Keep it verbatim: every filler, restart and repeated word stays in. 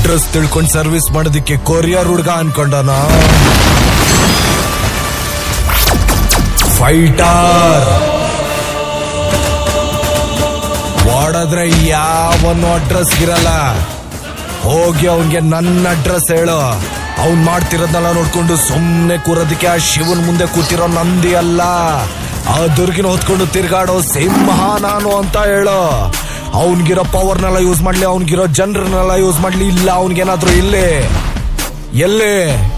Address ತಿಳ್ಕೊಂಡ್ service ಮಾಡೋದಕ್ಕೆ courier ಹುಡ್ಗ ಅನ್ಕೊಂಡನ. ಫೈಟರ್ ಓಡಾದ್ರೆ ಯಾವನು ಅಡ್ರೆಸ್ ಇರಲ್ಲ. ಹೋಗಿ ಅವನ್ಗೆ ನನ್ನ ಅಡ್ರೆಸ್ ಹೇಳು. ಅವ್ನ್ ಮಾಡ್ತಿರೋದನ್ನೆಲ್ಲ ನೋಡ್ಕೊಂಡು ಸುಮ್ನೆ ಕೂರೋದಕ್ಕೆ ಆ ಶಿವನ್ ಮುಂದೆ ಕೂತಿರೋ ನಂದಿ ಅಲ್ಲ, ಆ ದುರ್ಗಿನ ಹೊತ್ಕೊಂಡು ತಿರ್ಗಾಡೋ ಸಿಂಹ ನಾನು ಅಂತ ಹೇಳು. ಅವನ್ಗಿರೋ ಪವರ್ನೆಲ್ಲ ಯೂಸ್ ಮಾಡ್ಲಿ, ಅವನ್ಗಿರೋ ಜನರನ್ನೆಲ್ಲ ಯೂಸ್ ಮಾಡ್ಲಿ. ಇಲ್ಲ ಅವನ್ಗೇನಾದ್ರು ಇಲ್ಲಿ ಎಲ್ಲಿ